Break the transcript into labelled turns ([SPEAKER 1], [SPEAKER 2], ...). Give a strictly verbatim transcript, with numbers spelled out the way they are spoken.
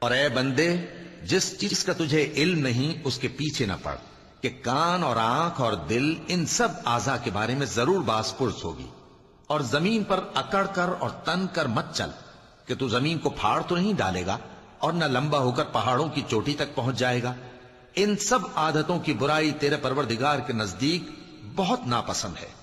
[SPEAKER 1] और ए बंदे, जिस चीज का तुझे इल्म नहीं उसके पीछे न पड़, कि कान और आंख और दिल इन सब आजा के बारे में जरूर बास पुर्स होगी। और जमीन पर अकड़ कर और तन कर मत चल, कि तू जमीन को फाड़ तो नहीं डालेगा और न लंबा होकर पहाड़ों की चोटी तक पहुंच जाएगा। इन सब आदतों की बुराई तेरे परवरदिगार के नजदीक बहुत नापसंद है।